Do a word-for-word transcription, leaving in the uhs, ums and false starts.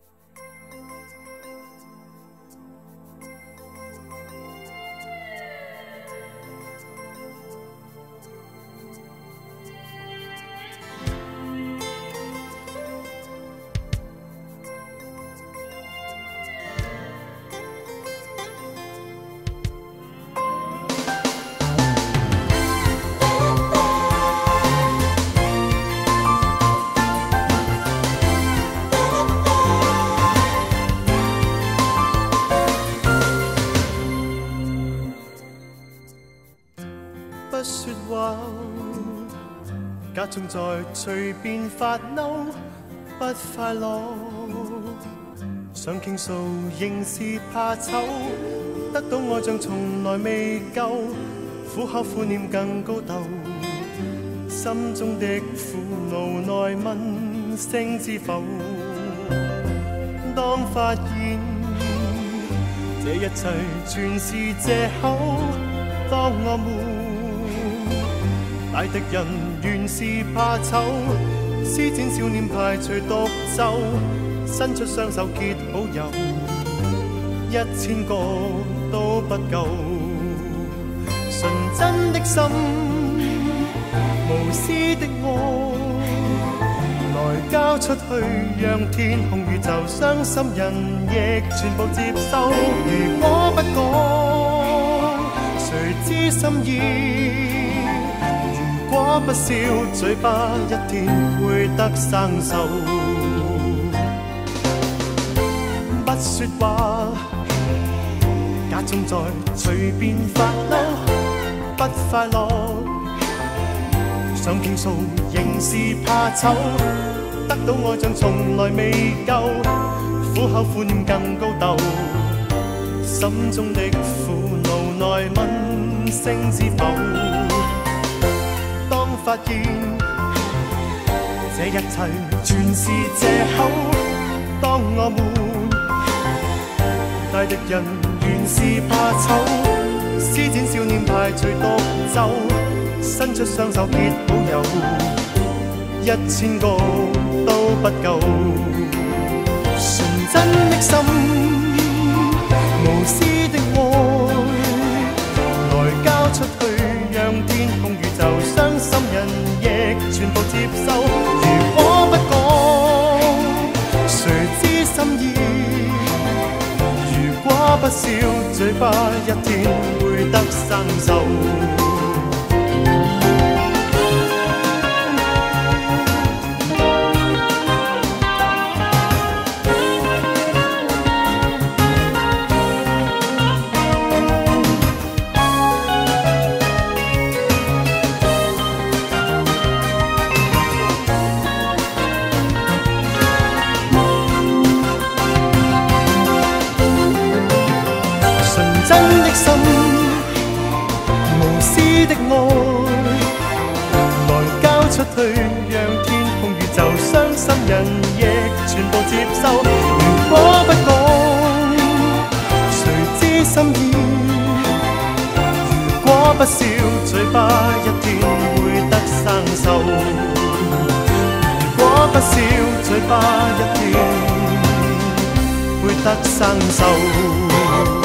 不说话，假装在随便发嬲，不快乐。想倾诉，仍是怕丑，得到愛像從來未夠，苦口苦念更高竇，心中的苦惱內問聲知否？當發現這一切全是藉口，當我們大敵人原是怕醜，施展笑臉排除毒咒，伸出雙手結好友，一千個都不夠。純真的心，無私的愛，來交出去，讓天空宇宙傷心人亦全部接受。如果不講，誰知心意？如果不笑，嘴巴一天會得生鏽。不說話，假裝在隨便發嬲，不快樂。想傾訴，仍是怕醜，得到愛像從來未夠，苦口苦念更高竇，心中的苦惱內問聲知否？發現這一切全是藉口，當我們大敵人原是怕醜，施展笑臉排除毒咒，伸出雙手結好友，一千個都不夠。純真的心，無私的愛，來交出去，讓天空宇宙傷心人亦全部接受。如果不講，誰知心意？如果不笑，嘴巴一天會得生鏽。真的心，無私的愛，來交出去，讓天空宇宙傷心人亦全部接受。如果不講，誰知心意？如果不笑，嘴巴一天會得生鏽。如果不笑，嘴巴一天會得生鏽。